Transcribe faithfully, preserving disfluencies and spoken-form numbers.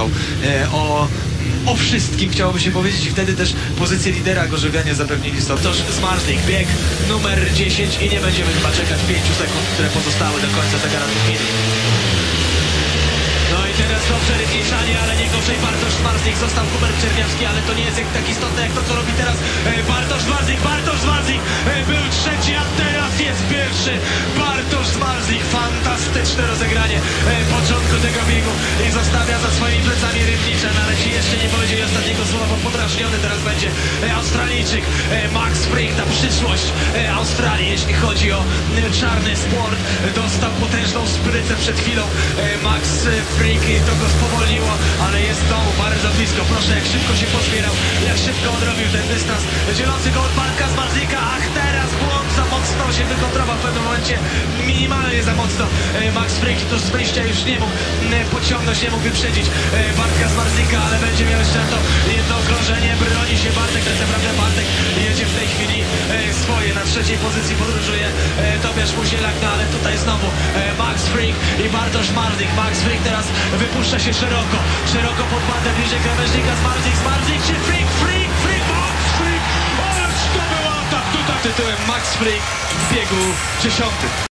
o, e, o, o wszystkim, chciałoby się powiedzieć, i wtedy też pozycję lidera Gorzowianie zapewnili sobie. Toż Zmarzlik, bieg numer dziesięć i nie będziemy chyba czekać pięciu sekund, które pozostały do końca zegaratu chwili. No i teraz dobrze rybniczanie, ale nie gorzej Bartosz Zmarzlik. Został Hubert Czerniawski, ale to nie jest jak tak istotne jak to, co robi teraz e, Bartosz Zmarzlik. Bartosz Zmarzlik e, był trzeci, a teraz jest pierwszy. Bartosz Zmarzlik, fantastyczne rozegranie e, początku tego biegu i zostawia za swoimi plecami Rybnicza, no, ale ci jeszcze nie powiedzieli ostatniego słowa, bo podrażniony teraz będzie e, Australijczyk e, Max Fricke, ta przyszłość e, Australii, jeśli chodzi o e, czarny sport. E, dostał potężną sprytę przed chwilą e, Max Fricke i to go spowolniło, ale jest znowu bardzo blisko. Proszę, jak szybko się pozbierał, jak szybko odrobił ten dystans. Dzielący go od Bartka Zmarzlika. Ach, teraz błąd, za mocno się wykontrował w pewnym momencie, minimalnie za mocno. Max Fricke tuż z wyjścia już nie mógł pociągnąć, nie mógł wyprzedzić Bartka Zmarzlika, ale będzie miał jeszcze na to jedno okrążenie. Broni się Bartek, tak naprawdę Bartek jedzie w tej chwili swoje. Na trzeciej pozycji podróżuje Tobiasz Muzielak, no ale tutaj znowu Max Fricke i Bartosz Zmarzlik. Max Fricke teraz wypuszcza się szeroko, szeroko pod bandę, bliżej krawężnika. Zmarzlik, Zmarzlik czy Fricke, Fricke, Fricke, Max Fricke, ależ to był atak tutaj tytułem Max Fricke w biegu dziesiątym.